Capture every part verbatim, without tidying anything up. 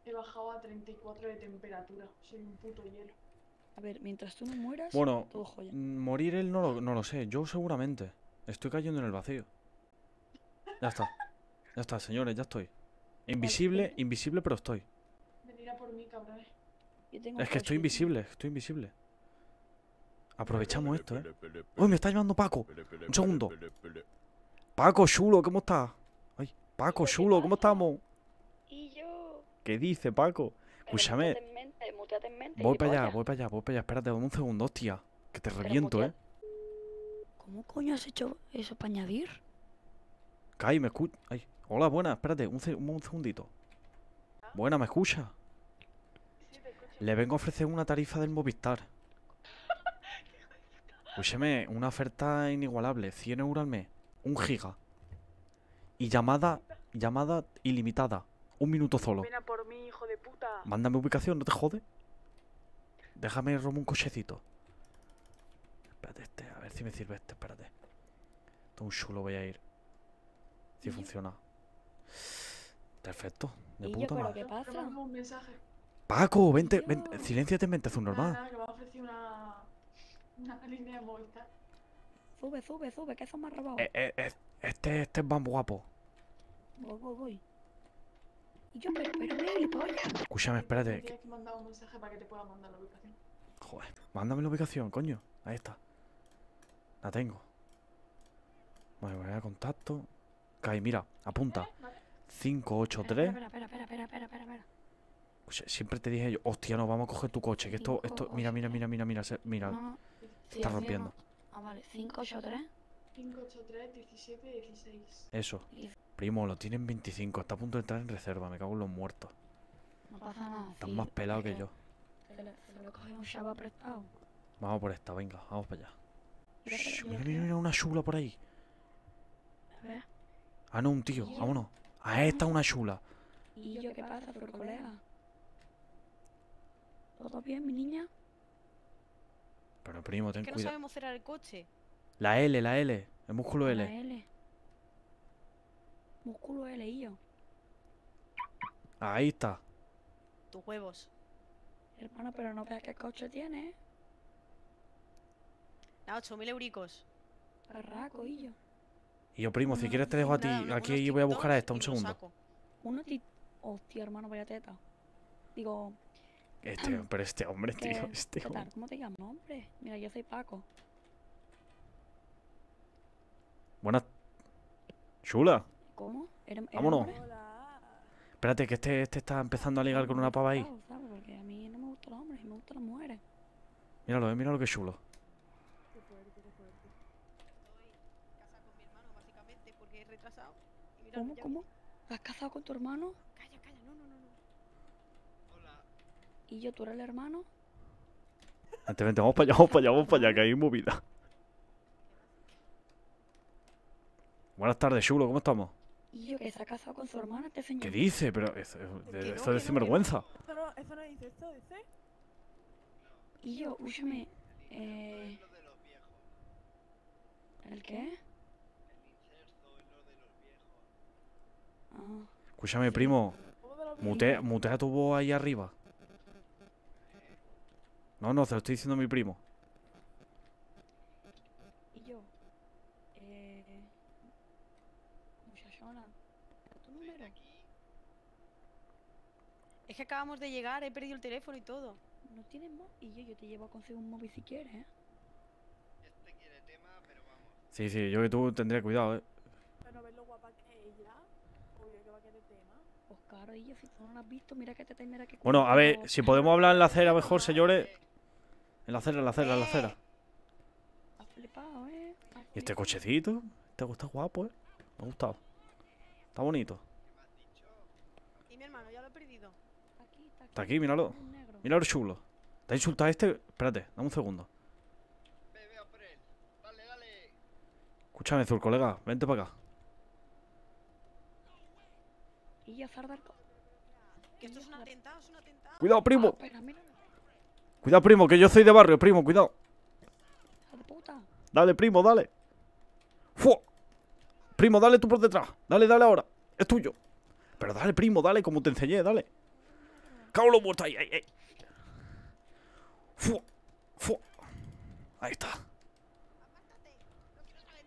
He bajado a treinta y cuatro de temperatura. Soy un puto hielo. A ver, mientras tú no mueras, Bueno, todo joya. morir él no lo, no lo sé. Yo seguramente. Estoy cayendo en el vacío. Ya está. Ya está, señores, ya estoy. Invisible, vente. invisible, pero estoy. Venid a por mí, cabrones. Yo tengo Es que coche, estoy tío. invisible, estoy invisible. Aprovechamos esto, ¿eh? ¡Uy, me está llamando Paco! Un segundo. Paco, chulo, ¿cómo estás? Ay, Paco, ¿Y yo qué chulo, ¿cómo pasa? estamos? Y yo... ¿Qué dice, Paco? Pero Escúchame. muteate en mente, muteate en mente, Voy para allá, gilipollas. voy para allá, voy para allá. Espérate, dame un segundo, hostia. Que te Pero reviento, ¿eh? mutea- ¿Cómo coño has hecho eso para añadir? Kai, me escucha. Ay, hola, buena, espérate, un, se- un segundito. Buena, ¿me escucha? Sí, te escucho. Le vengo a ofrecer una tarifa del Movistar. Escúcheme, una oferta inigualable, cien euros al mes, un giga. Y llamada, llamada ilimitada, un minuto solo. Ven a por mí, hijo de puta. Mándame ubicación, no te jode. Déjame robar un cochecito. Espérate, este, a ver si me sirve este, espérate. Esto es un chulo, voy a ir. Si funciona. Perfecto, de Y yo, puta pero madre. ¿qué Pero pasa? mándame un mensaje. Paco, vente, Yo. vente, silénciate en mente, es un Nada, normal. nada, que me ha ofrecido una... Una línea de Movistar. Sube, sube, sube, que eso me ha robado. Eh, eh, eh, este, este es más guapo. Voy, voy, voy. Y yo, pero, pero, mira, gilipollas. Escúchame, Me espérate. que- tienes que mandar un mensaje para que te pueda mandar la ubicación. Joder, mándame la ubicación, coño. Ahí está. La tengo. Vale, voy a contacto. Kai, mira, apunta. Vale. cinco ocho Espera, tres. espera, espera, espera, espera, espera, espera, espera. Pues, siempre te dije yo, hostia, no, vamos a coger tu coche. Que esto, esto, Cinco, mira, ocho, mira, tres. mira, mira, mira, se- mira, No, no. se Sí, está sí, rompiendo. no. Ah, vale, cinco ocho tres. cinco ocho tres, diecisiete, dieciséis. Eso. Y Primo, lo tienen veinticinco. Está a punto de entrar en reserva. Me cago en los muertos. no pasa nada. Estás sí, más pelado que se- yo. Se le, se le coge un chavo prestado. Vamos por esta, venga, vamos para allá. Mira, Shh, pero mira, yo- mira, mira, una chula por ahí. A ver. Ah, no, un tío, Tío. vámonos. Ah, esta es una chula. ¿Y yo qué pasa, por colega? ¿Todo bien, mi niña? Pero primo, ten Que no cuidado. sabemos cerrar el coche. La L, la L. El músculo La L. L. Músculo L y yo. Ahí está. Tus huevos. Hermano, pero no veas qué coche tiene, ¿eh? Nada, ocho mil euricos. Barraco y yo. Y yo, primo, si No, quieres te dejo a ti. Nada, uno- Aquí unos voy a buscar a TikToks esta, un y lo segundo. saco. Uno ti... Hostia, hermano, vaya teta. Digo, Este, pero este hombre, ¿qué, tío, este ¿qué hombre. tal? ¿Cómo te llamas, hombre? Mira, yo soy Paco. Buenas. Chula. ¿Cómo? ¿Eres, eres Vámonos. hombre? Espérate, que este, este está empezando a ligar con una pava ahí. Claro, ¿sabes? Porque a mí no me gustan los hombres, me gustan las mujeres. Míralo, eh, míralo que chulo. Estoy casada con mi hermano, básicamente, porque he retrasado. Y mira, ¿Cómo, ya- cómo? ¿Has casado con tu hermano? Calla, calla, no, no, no, no. ¿Y yo, tú eres el hermano? Vente, vente, vamos para allá, vamos para allá, vamos para allá, que hay movida. Buenas tardes, chulo, ¿cómo estamos? ¿Y yo que se ha casado con su hermana, este señor? ¿Qué dice? Pero eso, Que eso no, es que de no, que sinvergüenza. Eso no, eso no dice esto, dice. Y yo, úchame, eh... ¿El qué? Ah, Escúchame, primo, Todo de los mutea, mutea tu voz ahí arriba. No, no, se lo estoy diciendo a mi primo. y yo, eh... Muchachona, ¿tu número? Es que acabamos de llegar, he perdido el teléfono y todo. ¿No tienes móvil? Y yo, yo te llevo a conseguir un móvil si quieres, ¿eh? Sí, sí, yo que tú tendría cuidado, eh. Pero no ves lo guapa que es ella. Obvio que va a querer tema. Pues claro, y yo, si tú no lo has visto, mira que te tendrá que... Bueno, a ver, cuidar, si podemos hablar en la acera mejor, señores. En la acera, en la acera, en la Eh. acera. Has flipado, ¿eh? Has ¿Y este flipado. cochecito? Este está guapo, eh. Me ha gustado. Está bonito. Y mi hermano, ya lo he perdido. Aquí, está aquí. Está aquí, míralo. un negro. Míralo chulo. ¿Te ha insultado a este? Espérate, dame un segundo. Escúchame, Zul, colega, vente para acá. Y yo, Zardarco. Que esto es un atentado, es un atentado. Cuidado, primo. Espera, mira, Cuidado, primo, que yo soy de barrio, primo, cuidado. hija de puta. Dale, primo, dale. ¡Fua! Primo, dale tú por detrás. Dale, dale ahora. Es tuyo. Pero dale, primo, dale, como te enseñé, dale. Cago en los muertos. Ahí, ahí, ahí. Fu, fu. Ahí está. Apártate. No quiero saber.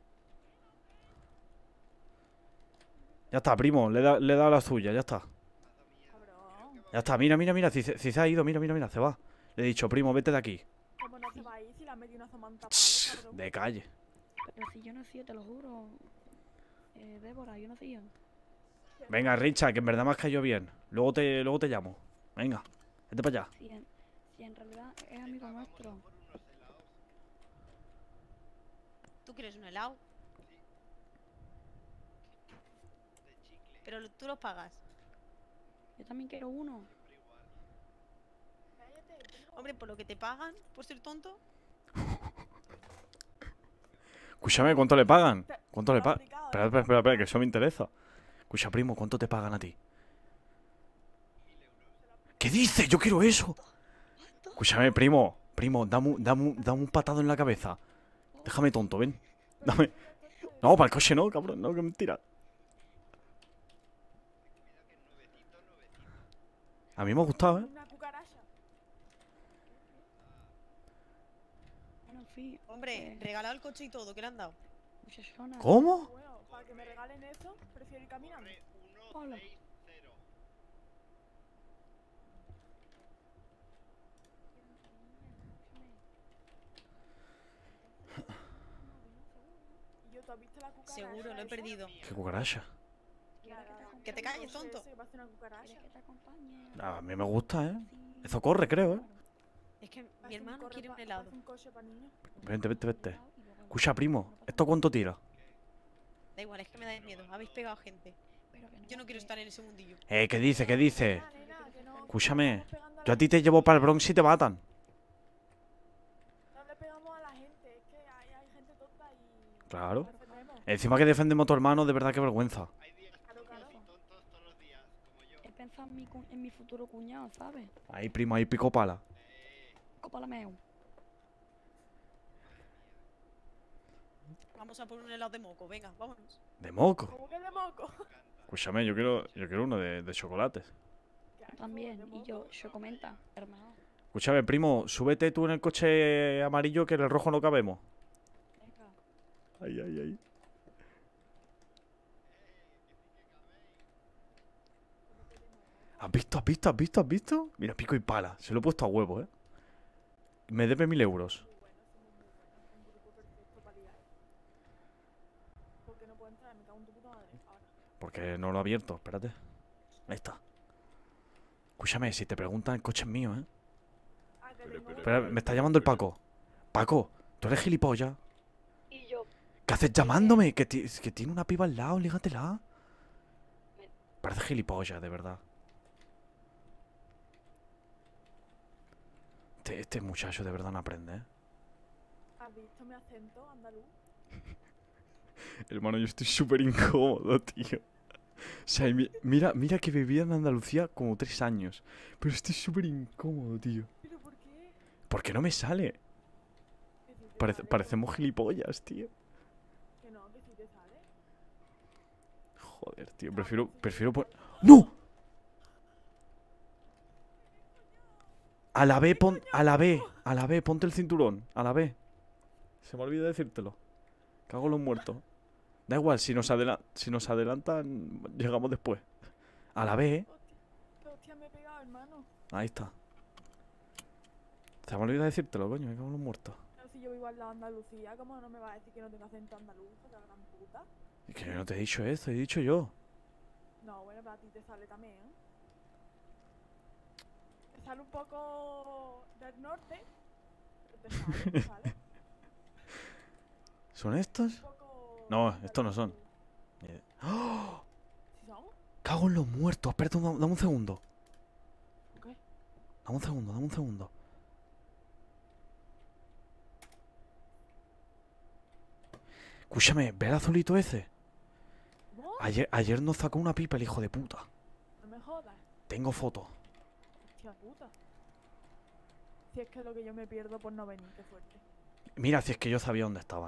Ya está, primo. Le he da- le he dado la suya. Ya está. Cabrón. Ya está. Mira, mira, mira. Si, se- si se ha ido, mira, mira, mira. Se va. Le he dicho, primo, vete de aquí. ¿Cómo no se va a ir si le han metido una zamanta palo, Shh, cabrón? de calle. Pero si yo no hacía, te lo juro. Eh, Débora, yo no hacía. Venga, Richard, que en verdad me has caído bien. Luego te, luego te llamo. Venga, vete para allá. Si en, si en realidad es amigo nuestro. ¿Tú quieres un helado? Pero lo- tú los pagas. Yo también quiero uno. Cállate, primo. Hombre, por lo que te pagan, por ser tonto. Escúchame, ¿cuánto le pagan? Te- ¿Cuánto te le lo pagan? has aplicado, Espera, ¿eh? espera, espera, espera, que eso me interesa. Escucha, primo, ¿cuánto te pagan a ti? ¿Qué dices? Yo quiero eso. Escúchame, primo. Primo, dame, un- dame, un- dame un patado en la cabeza. Déjame tonto, ven. Dame. No, para el coche no, cabrón. No, que mentira. A mí me ha gustado, ¿eh? Una cucaracha. Bueno, en fin. Hombre, eh, regalado el coche y todo, ¿qué le han dado? muchachona. ¿Cómo? Bueno, para que me regalen eso, prefiero ir caminando. Hola. Y yo, ¿tú has visto la cucaracha? Seguro, lo he esa? perdido. ¿Qué cucaracha? La- la- Que te la- calles, no sé, tonto. ese que parece una cucaracha. ¿Quieres que te acompañe? A mí me gusta, ¿eh? Sí. Eso corre, creo, ¿eh? Es que Parece mi un hermano corre quiere un pa- helado. parece un coche para niños. Vente, vente, vente. Y luego- Escucha, primo. ¿Esto cuánto tira? Da igual, es que me dais miedo. Habéis pegado gente. Pero que Yo no quiero que- estar en ese mundillo. Eh, ¿qué dice? ¿Qué dice? Nena, nena, que no- que no Escúchame. estamos pegando a Yo a la ti te llevo para el Bronx y te matan. No le pegamos a la gente, es que hay, hay gente tonta y... Claro. nos defendemos. Encima que defendemos a tu hermano, de verdad que vergüenza. Claro, claro. He pensado en mi, cu- en mi futuro cuñado, ¿sabes? Ahí, primo, ahí pico pala. Cópalameo. Vamos a por un helado de moco, venga, vámonos. De moco. ¿Cómo que de moco? Escúchame, yo quiero, yo quiero uno de, de chocolates. Qué asco, También. de Y yo, moco. yo comenta, hermano. Escúchame, primo, súbete tú en el coche amarillo que en el rojo no cabemos. Venga. Ay, ay, ay. ¿Has visto, has visto, has visto, has visto? Mira, pico y pala. Se lo he puesto a huevo, ¿eh? Me debe mil euros. Muy bueno, somos muy buenos. Un grupo perfecto para ligar. ¿Por qué no puedo entrar? Me cago en tu puta madre. Ahora. Porque no lo he abierto, espérate. Ahí está. Escúchame, si te preguntan, el coche es mío, ¿eh? Ah, que tengo uno. Espera, me está llamando el Paco. Paco, ¿tú eres gilipollas? Y yo, ¿Qué haces llamándome? Que, ti- que tiene una piba al lado, lígatela. Parece gilipollas, de verdad. Este, este muchacho de verdad no aprende, ¿eh? ¿Has visto mi acento andaluz? Hermano, yo estoy súper incómodo, tío. O sea, mi- mira, mira que vivía en Andalucía como tres años. Pero estoy súper incómodo, tío. ¿Pero por qué? ¿Por qué no me sale? Que si te Parece- sale, parecemos gilipollas, tío. Que no, que si te sale. Joder, tío, prefiero, prefiero pon... ¡No! A la B, pon... A la B, a la B, ponte el cinturón. A la B. Se me olvida decírtelo. Cago en los muertos. Da igual, si nos, adela- si nos adelantan, llegamos después. A la B, ¿eh? Hostia, hostia, me he pegado, hermano. Ahí está. Se me olvida decírtelo, coño, me cago en los muertos. Pero si yo vivo al lado de Andalucía, ¿cómo no me vas a decir que no tengo acento andaluz? ¡La gran puta! Y que yo no te he dicho eso, he dicho yo. No, bueno, pero a ti te sale también, ¿eh? Te sale un poco del norte, pero te sale, te sale. ¿Son estos? Un poco No, andaluz. estos no son. ¡Oh! ¿Sí son? Cago en los muertos. Espérate, un- dame un segundo. ¿Qué? Dame un segundo, dame un segundo. Escúchame, ¿ve el azulito ese? ¿Cómo? Ayer, ayer nos sacó una pipa el hijo de puta. No me jodas. Tengo foto. Hostia puta. Si es que lo que yo me pierdo por no venir, qué fuerte. Mira, si es que yo sabía dónde estaban.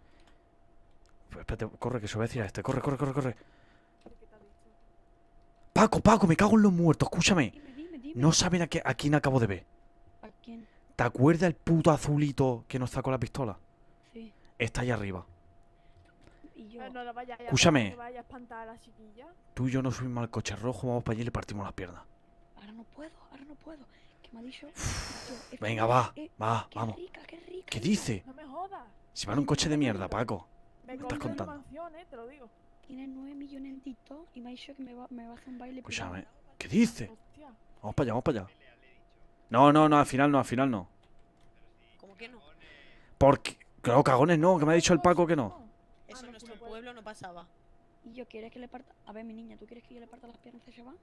Pues espérate, corre, que se lo voy a decir a este. Corre, corre, corre, corre. ¿Qué te ha dicho? Paco, Paco, me cago en los muertos, escúchame. Dime, dime, dime. No saben a, qué- a quién acabo de ver. ¿A quién? ¿Te acuerdas el puto azulito que nos sacó la pistola? Sí. Está ahí arriba. Y yo. Pero no la vaya a Escúchame. que vaya a espantar a la chiquilla. Tú y yo nos subimos al coche rojo, vamos para allí y le partimos las piernas. Ahora no puedo, ahora no puedo. ¿Qué me ha dicho? Yo, es Venga, que- va, eh, va, qué vamos. rica, qué rica. ¿Qué hija. dice? No me jodas. Si va en un coche de mierda, Paco. Me ¿Me estás compré una contando? mansión, eh, te lo digo. Tiene nueve millones en TikTok y me ha dicho que me va, me va a hacer un baile Escúchame. privado. ¿Qué dice? Hostia. Vamos para allá, vamos para allá. No, no, no, al final no, al final no. ¿Cómo que no? Porque... No, cagones no, que me ha dicho el Paco que no. Eso Ah, en no, nuestro pues no puede. pueblo no pasaba. Y yo, ¿quieres que le parta? A ver, mi niña, ¿tú quieres que yo le parta las piernas a ese chaval?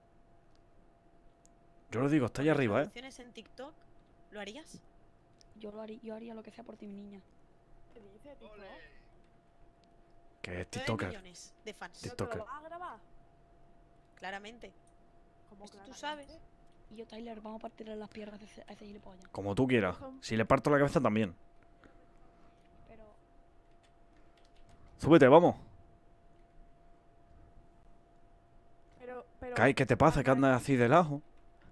Yo lo digo, está allá arriba, ¿eh? ¿Traducciones en TikTok? ¿Lo harías? Yo lo haría, yo haría lo que sea por ti, mi niña. ¿Qué dice, TikTok? Que es nueve TikToker. millones de fans. ¿Pero que TikToker. lo vas a grabar? Claramente. Como Esto tú claramente. sabes. Y yo, Tyler, vamos a partirle las piernas a ese, a ese gilipollas. Como tú quieras. Si le parto la cabeza también. Pero, Súbete, vamos. Pero, pero... ¿Qué, hay? ¿Qué te pasa? ¿Que andas así de lajo?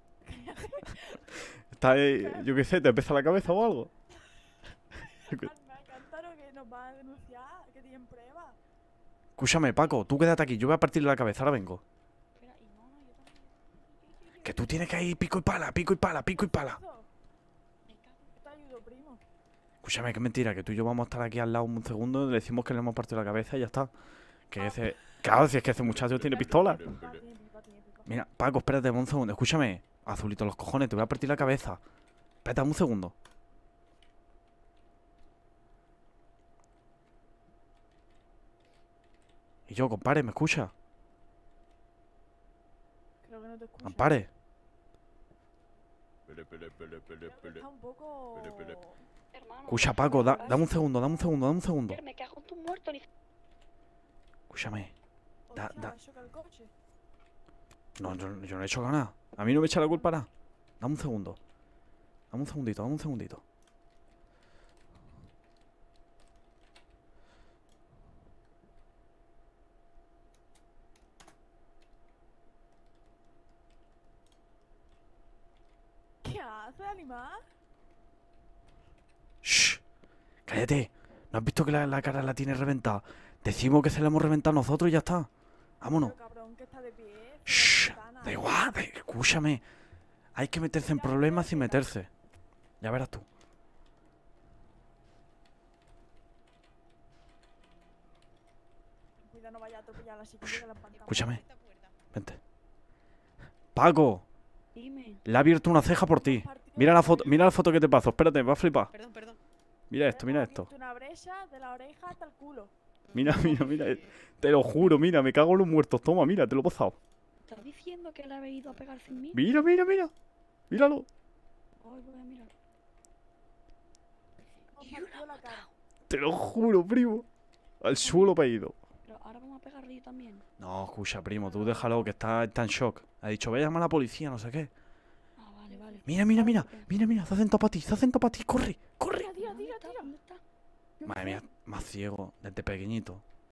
Está ahí, yo qué sé, ¿te pesa la cabeza o algo? Calma, cántaro que nos va a denunciar, que tienen pruebas. Escúchame, Paco, tú quédate aquí, yo voy a partirle la cabeza, ahora vengo. espera, y no, no, yo también. Que tú tienes que ir pico y pala, pico y pala, pico y pala. Eso, Me cago en- yo te ayudo, primo. Escúchame, que mentira, que tú y yo vamos a estar aquí al lado un segundo, le decimos que le hemos partido la cabeza y ya está. Que ese... Claro, si es que ese muchacho tiene pistola. Tiene pipa, tiene pipa, tiene pipa. Mira, Paco, espérate un segundo, escúchame. Azulito, los cojones, te voy a partir la cabeza. Espérate un segundo. Y yo, compadre, ¿me escucha? Creo que no te escucha. Ampare. Creo que está un poco... Hermano, Escucha, por Paco, da- favor, dame un segundo, dame un segundo, dame un segundo. Me cago en tu muerto, ni... Escúchame. Da- Hostia, da- choca el coche. No, yo, yo no he hecho nada. A mí no me echa la culpa nada. Dame un segundo. Dame un segundito, dame un segundito. ¿Qué hace, animal? Shh. Cállate. ¿No has visto que la, la cara la tiene reventada? Decimos que se la hemos reventado nosotros y ya está. Vámonos. Pero cabrón, que está de pie. cierra Shh. la ventana. Da igual, da- escúchame. Hay que meterse en problemas sin meterse. Ya verás tú. Cuida, no vaya a atropellar a la chiquilla que la espantamos. Escúchame. Esta puerta. Vente. Paco, Dime. le ha abierto una ceja por ti. Mira la foto, mira la foto que te paso. Espérate, me va a flipar. Perdón, perdón. Mira esto, mira Hemos esto. abierto una brecha de la oreja hasta el culo. Mira, mira, mira. eh. Te lo juro, mira, me cago en los muertos. Toma, mira, te lo he pasado. ¿Estás diciendo que le habéis ido a pegar sin mí? Mira, mira, mira. Míralo. Hoy voy a mirar. Nos Y una partió la cara. Te lo juro, primo. Al suelo pedido. Pero ahora vamos a pegarle yo también. No, escucha, primo, tú déjalo, que está, está en shock. Ha dicho, voy a llamar a la policía, no sé qué. Ah, vale, vale. Mira, mira, mira. Vale, Mira, mira, se hacen para ti, se hacen para ti. Corre, corre. Tira, tira, ¿Dónde tira, está? tira. ¿Dónde está? Yo Madre qué mía, sé. más ciego, desde pequeñito.